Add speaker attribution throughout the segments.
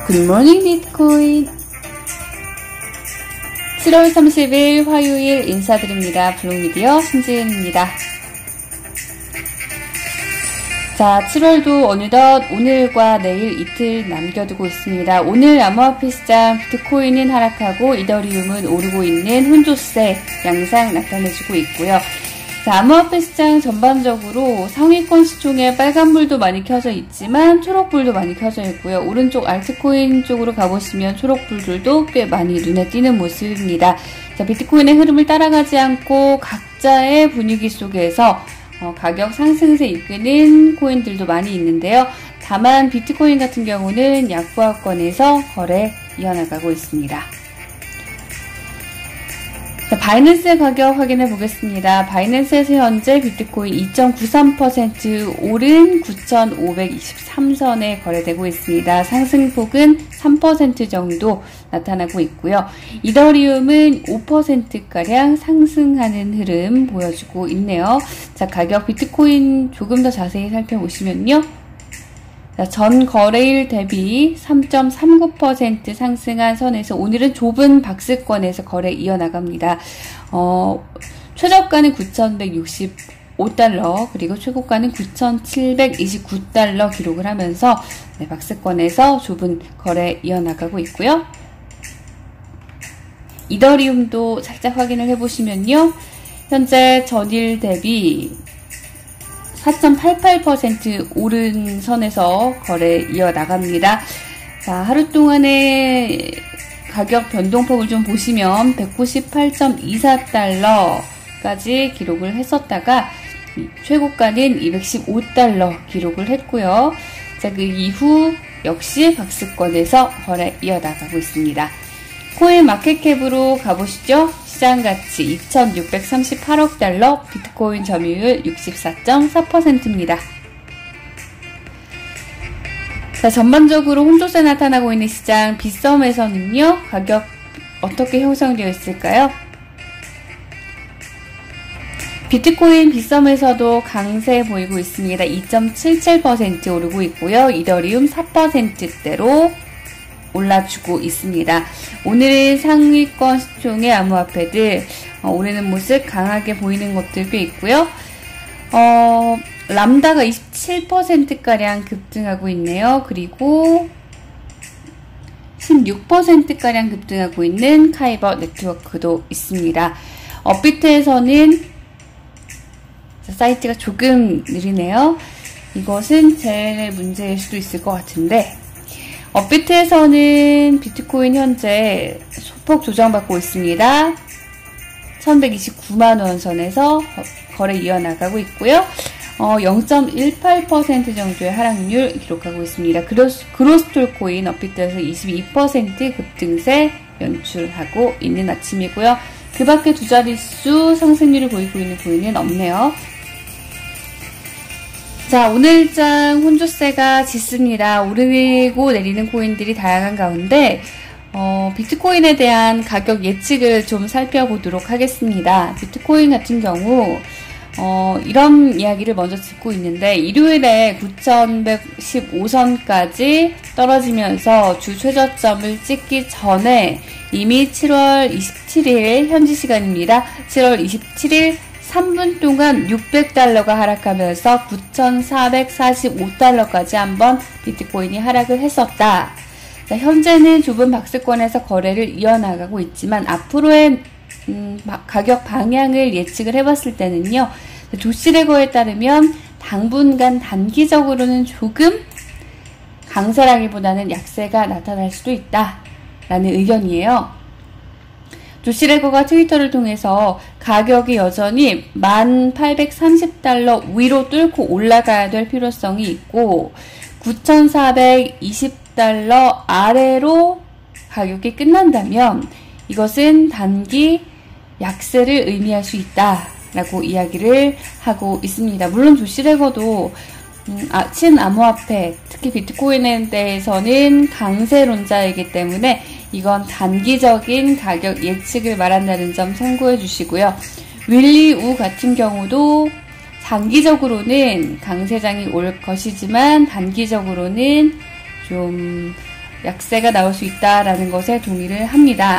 Speaker 1: 굿모닝 비트코인 7월 30일 화요일 인사드립니다. 블록미디어 신지은입니다. 자, 7월도 어느덧 오늘과 내일 이틀 남겨두고 있습니다. 오늘 암호화폐 시장 비트코인은 하락하고 이더리움은 오르고 있는 혼조세 양상 나타내주고 있고요. 자, 암호화폐 시장 전반적으로 상위권 시총에 빨간불도 많이 켜져 있지만 초록불도 많이 켜져 있고요. 오른쪽 알트코인 쪽으로 가보시면 초록불들도 꽤 많이 눈에 띄는 모습입니다. 자, 비트코인의 흐름을 따라가지 않고 각자의 분위기 속에서 가격 상승세 이끄는 코인들도 많이 있는데요. 다만 비트코인 같은 경우는 약보합권에서 거래 이어나가고 있습니다. 자, 바이낸스 가격 확인해 보겠습니다. 바이낸스에서 현재 비트코인 2.93% 오른 9,523선에 거래되고 있습니다. 상승폭은 3% 정도 나타나고 있고요. 이더리움은 5%가량 상승하는 흐름 보여주고 있네요. 자, 가격 비트코인 조금 더 자세히 살펴보시면요. 자, 전 거래일 대비 3.39% 상승한 선에서 오늘은 좁은 박스권에서 거래 이어나갑니다. 최저가는 9,165달러 그리고 최고가는 9,729달러 기록을 하면서 박스권에서 좁은 거래 이어나가고 있고요. 이더리움도 살짝 확인을 해보시면요. 현재 전일 대비 4.88% 오른 선에서 거래 이어나갑니다. 자, 하루 동안의 가격 변동폭을 좀 보시면 198.24달러까지 기록을 했었다가 최고가는 215달러 기록을 했고요. 자, 그 이후 역시 박스권에서 거래 이어나가고 있습니다. 코인 마켓캡으로 가보시죠. 시장가치 2,638억 달러, 비트코인 점유율 64.4%입니다. 자, 전반적으로 혼조세 나타나고 있는 시장 빗썸에서는요, 가격 어떻게 형성되어 있을까요? 비트코인 빗썸에서도 강세 보이고 있습니다. 2.77% 오르고 있고요. 이더리움 4%대로 올라주고 있습니다. 오늘의 상위권 시총의 암호화폐들 오르는 모습 강하게 보이는 것들 꽤 있고요. 람다가 27%가량 급등하고 있네요. 그리고 16%가량 급등하고 있는 카이버 네트워크도 있습니다. 업비트에서는 사이트가 조금 느리네요. 이것은 제 문제일 수도 있을 것 같은데 업비트에서는 비트코인 현재 소폭 조정받고 있습니다. 1129만원 선에서 거래 이어나가고 있고요. 0.18% 정도의 하락률 기록하고 있습니다. 그로스톨 코인 업비트에서 22% 급등세 연출하고 있는 아침이고요. 그 밖에 두 자릿수 상승률을 보이고 있는 코인은 없네요. 자, 오늘장 혼조세가 짙습니다. 오르고 내리는 코인들이 다양한 가운데 비트코인에 대한 가격 예측을 좀 살펴보도록 하겠습니다. 비트코인 같은 경우 이런 이야기를 먼저 듣고 있는데 일요일에 9,115선까지 떨어지면서 주 최저점을 찍기 전에 이미 7월 27일 현지 시간입니다. 7월 27일 3분 동안 600달러가 하락하면서 9,445달러까지 한번 비트코인이 하락을 했었다. 자, 현재는 좁은 박스권에서 거래를 이어나가고 있지만 앞으로의 가격 방향을 예측을 해봤을 때는요. 조시레거에 따르면 당분간 단기적으로는 조금 강세라기보다는 약세가 나타날 수도 있다라는 의견이에요. 조시레거가 트위터를 통해서 가격이 여전히 1,830달러 위로 뚫고 올라가야 될 필요성이 있고 9,420달러 아래로 가격이 끝난다면 이것은 단기 약세를 의미할 수 있다라고 이야기를 하고 있습니다. 물론 조시레거도 친암호화폐, 특히 비트코인에 대해서는 강세론자이기 때문에 이건 단기적인 가격 예측을 말한다는 점 참고해 주시고요. 윌리 우 같은 경우도 장기적으로는 강세장이 올 것이지만 단기적으로는 좀 약세가 나올 수 있다라는 것에 동의를 합니다.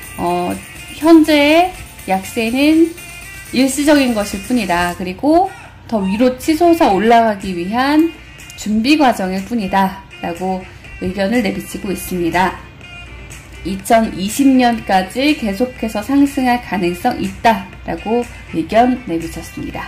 Speaker 1: 현재의 약세는 일시적인 것일 뿐이다. 그리고 더 위로 치솟아 올라가기 위한 준비 과정일 뿐이다. 라고 의견을 내비치고 있습니다. 2020년까지 계속해서 상승할 가능성 있다. 라고 의견 내비쳤습니다.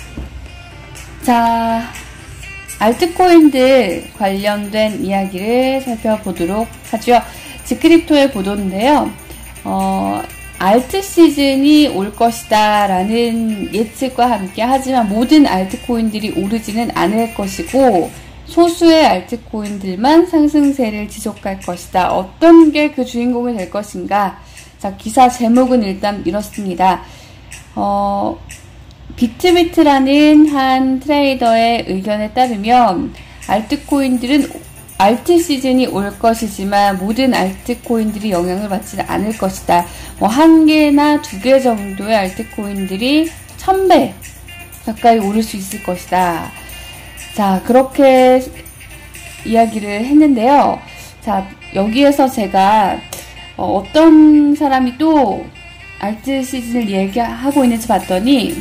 Speaker 1: 자, 알트코인들 관련된 이야기를 살펴보도록 하죠. 지크립토의 보도인데요. 알트 시즌이 올 것이다 라는 예측과 함께 하지만 모든 알트코인들이 오르지는 않을 것이고 소수의 알트코인들만 상승세를 지속할 것이다. 어떤 게 그 주인공이 될 것인가? 자, 기사 제목은 일단 이렇습니다. 비트비트라는 한 트레이더의 의견에 따르면 알트코인들은 알트 시즌이 올 것이지만 모든 알트코인들이 영향을 받지는 않을 것이다. 한 개나 두 개 정도의 알트코인들이 1000배 가까이 오를 수 있을 것이다. 자, 그렇게 이야기를 했는데요. 자, 여기에서 제가 어떤 사람이 또 알트 시즌을 얘기하고 있는지 봤더니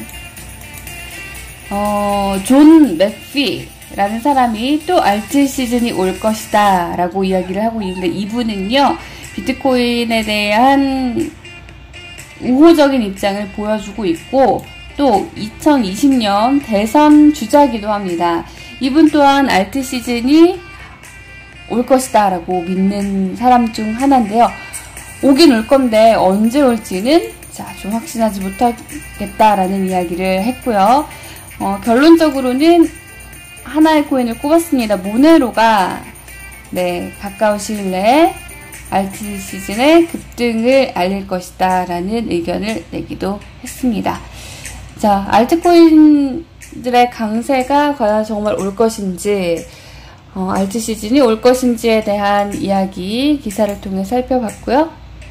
Speaker 1: 존 맥피라는 사람이 또 알트 시즌이 올 것이다 라고 이야기를 하고 있는데 이분은요 비트코인에 대한 우호적인 입장을 보여주고 있고 또 2020년 대선 주자기도 합니다. 이분 또한 알트 시즌이 올 것이다 라고 믿는 사람 중 하나인데요. 오긴 올 건데 언제 올지는 좀 확신하지 못하겠다라는 이야기를 했고요. 결론적으로는 하나의 코인을 꼽았습니다. 모네로가 가까운 시일 내에 알트 시즌의 급등을 알릴 것이다 라는 의견을 내기도 했습니다. 자, 알트코인들의 강세가 과연 정말 올 것인지 알트 시즌이 올 것인지에 대한 이야기 기사를 통해 살펴봤고요.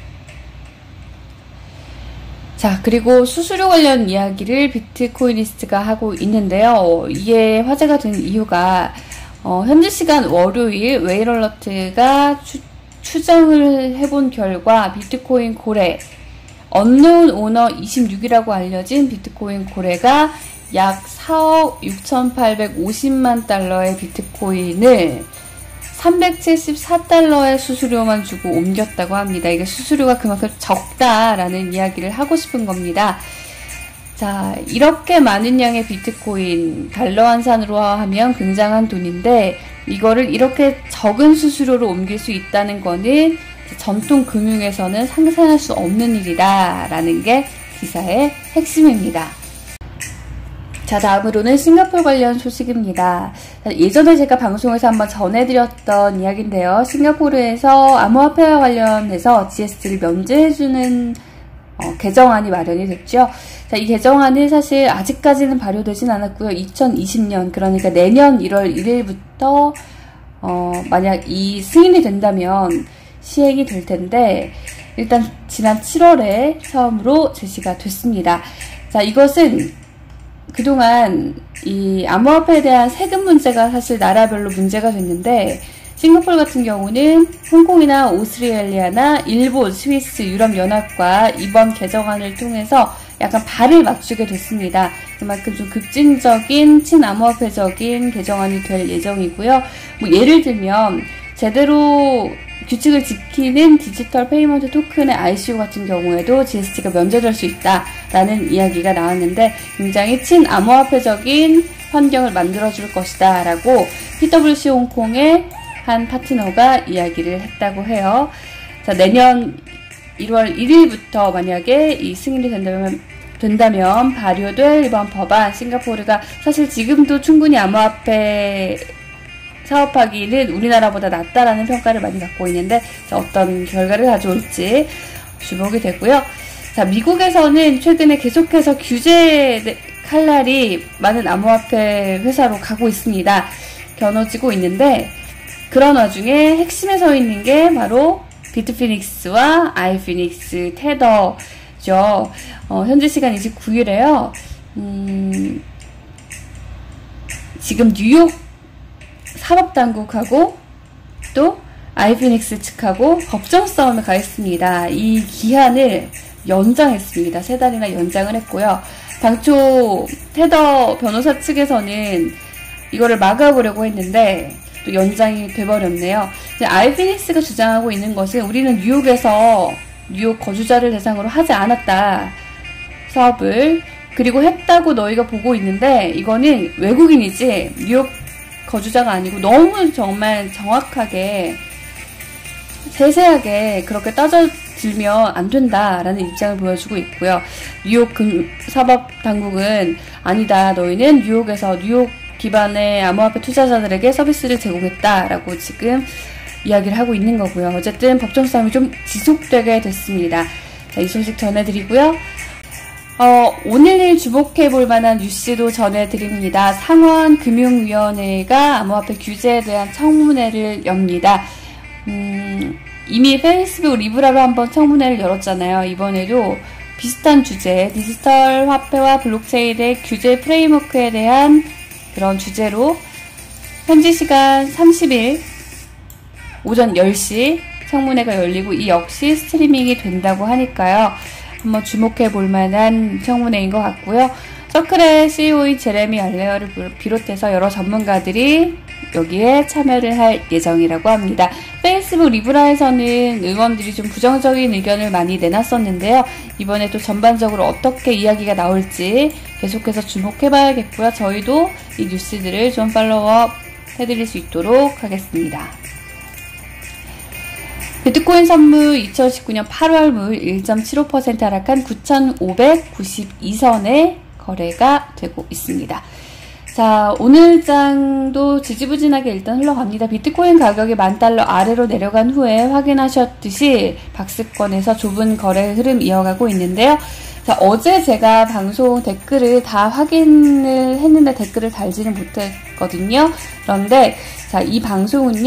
Speaker 1: 자, 그리고 수수료 관련 이야기를 비트코이니스트가 하고 있는데요. 이게 화제가 된 이유가 현지 시간 월요일 웨일얼러트가 추정을 해본 결과 비트코인 고래 언노운 오너 26이라고 알려진 비트코인 고래가 약 4억 6,850만 달러의 비트코인을 374달러의 수수료만 주고 옮겼다고 합니다. 이게 수수료가 그만큼 적다라는 이야기를 하고 싶은 겁니다. 자, 이렇게 많은 양의 비트코인 달러 환산으로 하면 굉장한 돈인데 이거를 이렇게 적은 수수료로 옮길 수 있다는 거는 전통 금융에서는 상상할 수 없는 일이다 라는 게 기사의 핵심입니다. 자, 다음으로는 싱가포르 관련 소식입니다. 예전에 제가 방송에서 한번 전해드렸던 이야기인데요. 싱가포르에서 암호화폐와 관련해서 GST를 면제해주는 개정안이 마련이 됐죠. 자, 이 개정안은 사실 아직까지는 발효되진 않았고요. 2020년, 그러니까 내년 1월 1일부터 만약 이 승인이 된다면 시행이 될 텐데 일단 지난 7월에 처음으로 제시가 됐습니다. 자, 이것은 그동안 이 암호화폐에 대한 세금 문제가 사실 나라별로 문제가 됐는데 싱가포르 같은 경우는 홍콩이나 오스트레일리아나 일본, 스위스, 유럽연합과 이번 개정안을 통해서 약간 발을 맞추게 됐습니다. 그만큼 좀 급진적인 친암호화폐적인 개정안이 될 예정이고요. 예를 들면 제대로 규칙을 지키는 디지털 페이먼트 토큰의 ICO 같은 경우에도 GST가 면제될 수 있다라는 이야기가 나왔는데 굉장히 친암호화폐적인 환경을 만들어줄 것이다 라고 PwC 홍콩의 한 파트너가 이야기를 했다고 해요. 자, 내년 1월 1일부터 만약에 이 승인이 된다면 발효될 이번 법안, 싱가포르가 사실 지금도 충분히 암호화폐 사업하기는 우리나라보다 낫다라는 평가를 많이 갖고 있는데 어떤 결과를 가져올지 주목이 되고요. 자, 미국에서는 최근에 계속해서 규제 칼날이 많은 암호화폐 회사로 가고 있습니다. 겨눠지고 있는데 그런 와중에 핵심에 서 있는 게 바로 비트피닉스와 아이피닉스, 테더죠. 현재 시간 29일에요. 지금 뉴욕 사법당국하고 또 아이피닉스 측하고 법정 싸움에 가 있습니다. 이 기한을 연장했습니다. 3달이나 연장을 했고요. 당초 테더 변호사 측에서는 이거를 막아보려고 했는데 또 연장이 돼버렸네요. 아이피닉스가 주장하고 있는 것은 우리는 뉴욕에서 뉴욕 거주자를 대상으로 하지 않았다. 사업을. 그리고 했다고 너희가 보고 있는데 이거는 외국인이지 뉴욕 거주자가 아니고 너무 정말 정확하게 세세하게 그렇게 따져들면 안 된다라는 입장을 보여주고 있고요. 뉴욕 사법당국은 아니다. 너희는 뉴욕에서 뉴욕 기반의 암호화폐 투자자들에게 서비스를 제공했다라고 지금 이야기를 하고 있는 거고요. 어쨌든 법정 싸움이 좀 지속되게 됐습니다. 자, 이 소식 전해드리고요. 오늘 일 주목해볼 만한 뉴스도 전해드립니다. 상원금융위원회가 암호화폐 규제에 대한 청문회를 엽니다. 이미 페이스북 리브라로 한번 청문회를 열었잖아요. 이번에도 비슷한 주제, 디지털 화폐와 블록체인의 규제 프레임워크에 대한 그런 주제로 현지 시간 30일 오전 10시 청문회가 열리고 이 역시 스트리밍이 된다고 하니까요. 한번 주목해 볼 만한 청문회인 것 같고요. 서클의 CEO인 제레미 알레어를 비롯해서 여러 전문가들이 여기에 참여를 할 예정이라고 합니다. 페이스북 리브라에서는 의원들이 좀 부정적인 의견을 많이 내놨었는데요. 이번에 또 전반적으로 어떻게 이야기가 나올지 계속해서 주목해봐야겠고요. 저희도 이 뉴스들을 좀 팔로우업 해드릴 수 있도록 하겠습니다. 비트코인 선물 2019년 8월물 1.75% 하락한 9,592선에 거래가 되고 있습니다. 자, 오늘 장도 지지부진하게 일단 흘러갑니다. 비트코인 가격이 $10,000 아래로 내려간 후에 확인하셨듯이 박스권에서 좁은 거래 흐름 이어가고 있는데요. 자, 어제 제가 방송 댓글을 다 확인을 했는데 댓글을 달지는 못했거든요. 그런데 자, 이 방송은요,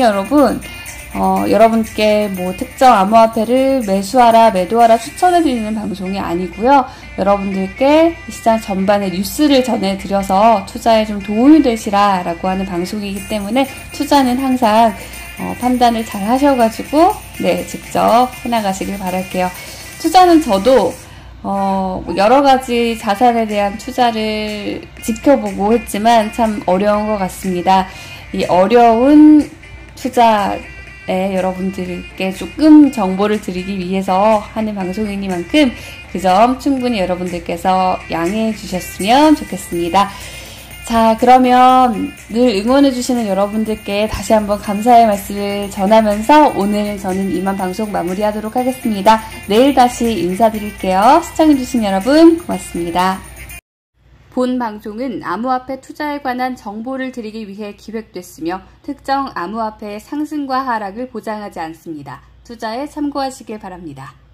Speaker 1: 여러분께 뭐 특정 암호화폐를 매수하라, 매도하라 추천해드리는 방송이 아니고요. 여러분들께 시장 전반의 뉴스를 전해드려서 투자에 좀 도움이 되시라라고 하는 방송이기 때문에 투자는 항상 판단을 잘 하셔가지고 직접 해나가시길 바랄게요. 투자는 저도 여러 가지 자산에 대한 투자를 지켜보고 했지만 참 어려운 것 같습니다. 이 어려운 투자 여러분들께 조금 정보를 드리기 위해서 하는 방송이니만큼 그 점 충분히 여러분들께서 양해해 주셨으면 좋겠습니다. 자, 그러면 늘 응원해 주시는 여러분들께 다시 한번 감사의 말씀을 전하면서 오늘 저는 이만 방송 마무리하도록 하겠습니다. 내일 다시 인사드릴게요. 시청해 주신 여러분 고맙습니다. 본 방송은 암호화폐 투자에 관한 정보를 드리기 위해 기획됐으며 특정 암호화폐의 상승과 하락을 보장하지 않습니다. 투자에 참고하시길 바랍니다.